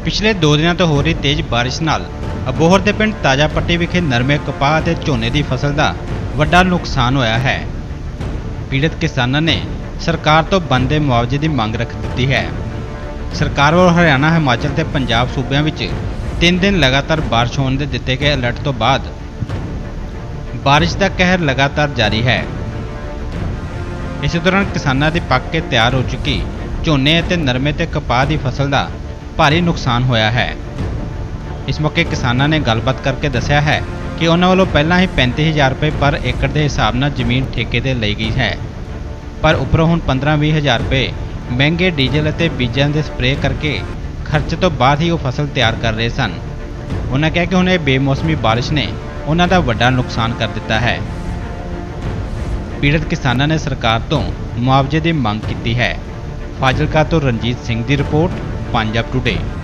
पिछले 2 दिनों तो हो रही तेज बारिश नाल अबोहर के पिंड ताजा पट्टी विखे नरमे कपाह ते झोने की फसल का वड्डा नुकसान होया है। पीड़ित किसानों ने सरकार तो बनदे मुआवजे की मंग रख दी है। सरकार वालों हरियाणा, हिमाचल ते पंजाब सूबਿਆਂ ਵਿੱਚ 3 दिन लगातार बारिश होने के दिते गए अलर्ट तो बाद बारिश का कहर लगातार जारी है। इस दौरान किसानों की पक के तैयार हो चुकी झोने ते नरमे ते कपाह की फसल का भारी नुकसान होया है। इस मौके किसानों ने गलबात करके दस्या है कि उन्होंने वालों पहला ही 35,000 रुपये पर एकड़ के हिसाब से जमीन ठेके ते लई गई है, पर उपरों हुण 15-20 हज़ार रुपये महंगे डीजल और बीजों के स्प्रे करके खर्च तो बाद ही वो फसल तैयार कर रहे सन। उन्होंने कहा कि हुण बेमौसमी बारिश ने उन्हों का वड्डा नुकसान कर दिता है। पीड़ित किसानों ने सरकार तो मुआवजे की मांग की है। फाजिलका तो रणजीत सिंह की रिपोर्ट, पंजाब टुडे।